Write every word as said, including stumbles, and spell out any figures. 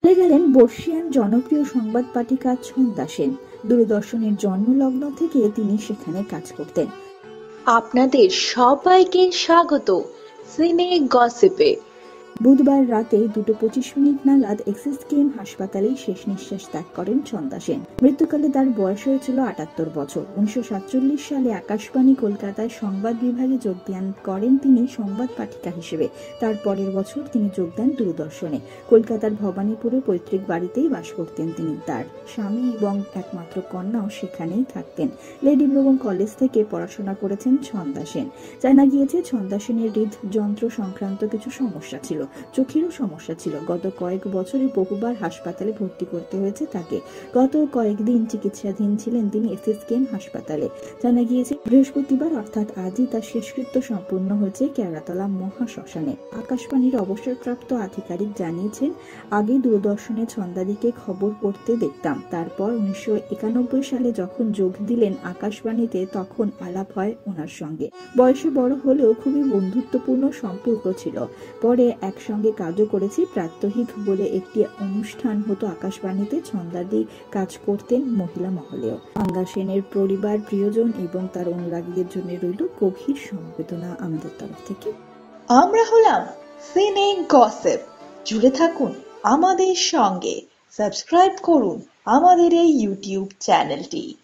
চলে গেলেন বর্ষিয়ান জনপ্রিয় সংবাদ পাঠিকা ছন্দা সেন। দূরদর্শনের জন্মলগ্ন থেকে তিনি সেখানে কাজ করতেন। আপনাদের সবাইকে স্বাগত সিনে গসিপে। বুধবার রাতে দুটো পঁচিশ মিনিট নাগাদ এসএসকেএম হাসপাতালেই শেষ নিঃশ্বাস ত্যাগ করেন ছন্দা সেন। মৃত্যুকালে তার বয়স হয়েছিল আটাত্তর বছর। উনিশশো সাতচল্লিশ সালে আকাশবাণী কলকাতায় সংবাদ বিভাগে যোগদান করেন তিনি সংবাদ পাঠিকা হিসেবে। তার পরের বছর তিনি যোগ দেন দূরদর্শনে। কলকাতার ভবানীপুরে পৈতৃক বাড়িতেই বাস করতেন তিনি। তার স্বামী এবং একমাত্র কন্যাও সেখানেই থাকতেন। লেডি ব্রুবং কলেজ থেকে পড়াশোনা করেছেন ছন্দা সেন। জানা গিয়েছে ছন্দা সেনের হৃদযন্ত্র সংক্রান্ত কিছু সমস্যা ছিল, চোখেরও সমস্যা ছিল। গত কয়েক বছরে বহুবার হাসপাতালে ভর্তি করতে হয়েছে তাকে। গত কয়েকদিন চিকিৎসাধীন ছিলেন তিনি এসএসকেএম হাসপাতালে। জানা গিয়েছে বৃহস্পতিবার অর্থাৎ আজই তার শেষকৃত্য সম্পূর্ণ হয়েছে কেওড়াতলা মহাশ্মশানে। আকাশবাণীর অবসরপ্রাপ্ত আধিকারিক জানিয়েছেন, আগে দূরদর্শনে ছন্দাদিকে খবর পড়তে দেখতাম। তারপর উনিশশো একানব্বই সালে যখন যোগ দিলেন আকাশবাণীতে তখন আলাপ হয় ওনার সঙ্গে। বয়সে বড় হলেও খুবই বন্ধুত্বপূর্ণ সম্পর্ক ছিল। পরে একসঙ্গে কাজও করেছি। প্রাত্যহিক বলে একটি অনুষ্ঠান হতো আকাশবাণীতে। ছন্দাদি কাজ করতেন মহিলা মহলেও। ছন্দা সেনের পরিবার, প্রিয়জন এবং তার অনুরাগীদের জন্য রইল গভীর সমবেদনা আমাদের তরফ থেকে। আমরা হলাম সিনে গসিপ। জুড়ে থাকুন আমাদের সঙ্গে, সাবস্ক্রাইব করুন আমাদের এই ইউটিউব চ্যানেলটি।